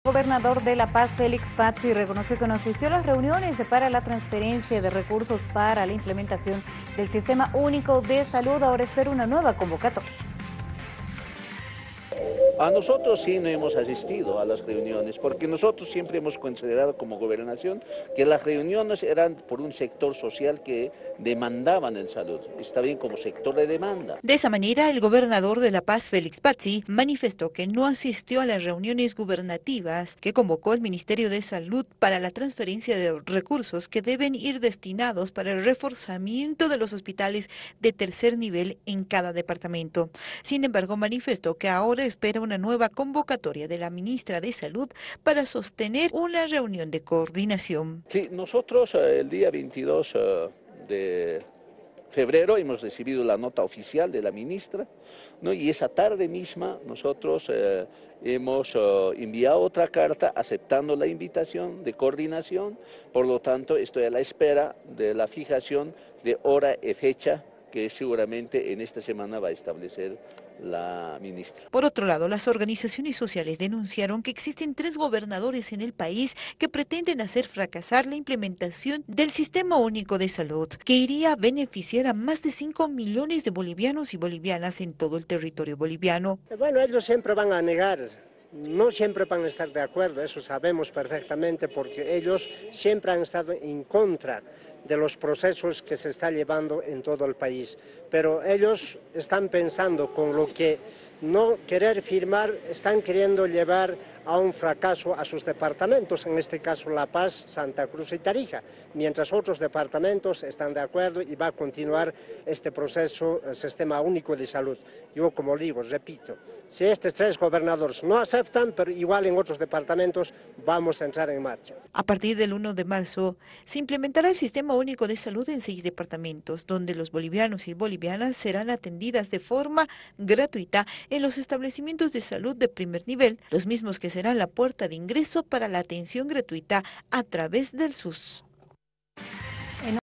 El gobernador de La Paz, Félix Pazzi, reconoció que no asistió a las reuniones para la transferencia de recursos para la implementación del Sistema Único de Salud. Ahora espera una nueva convocatoria. A nosotros sí no hemos asistido a las reuniones, porque nosotros siempre hemos considerado como gobernación que las reuniones eran por un sector social que demandaban el salud, está bien como sector de demanda. De esa manera, el gobernador de La Paz, Félix Pazzi, manifestó que no asistió a las reuniones gubernativas que convocó el Ministerio de Salud para la transferencia de recursos que deben ir destinados para el reforzamiento de los hospitales de tercer nivel en cada departamento. Sin embargo, manifestó que ahora espera una nueva convocatoria de la ministra de Salud para sostener una reunión de coordinación. Sí, nosotros el día 22 de febrero hemos recibido la nota oficial de la ministra, ¿no? Y esa tarde misma nosotros hemos enviado otra carta aceptando la invitación de coordinación, por lo tanto estoy a la espera de la fijación de hora y fecha que seguramente en esta semana va a establecer la ministra. Por otro lado, las organizaciones sociales denunciaron que existen 3 gobernadores en el país que pretenden hacer fracasar la implementación del Sistema Único de Salud, que iría a beneficiar a más de 5 millones de bolivianos y bolivianas en todo el territorio boliviano. Bueno, ellos siempre van a negar. No siempre van a estar de acuerdo, eso sabemos perfectamente, porque ellos siempre han estado en contra de los procesos que se está llevando en todo el país. Pero ellos están pensando con lo que no querer firmar, están queriendo llevar a un fracaso a sus departamentos, en este caso La Paz, Santa Cruz y Tarija, mientras otros departamentos están de acuerdo y va a continuar este proceso, el Sistema Único de Salud. Yo, como digo, repito, si estos 3 gobernadores no aceptan, pero igual en otros departamentos vamos a entrar en marcha. A partir del 1 de marzo, se implementará el Sistema Único de Salud en 6 departamentos, donde los bolivianos y bolivianas serán atendidas de forma gratuita en los establecimientos de salud de primer nivel, los mismos que serán la puerta de ingreso para la atención gratuita a través del SUS.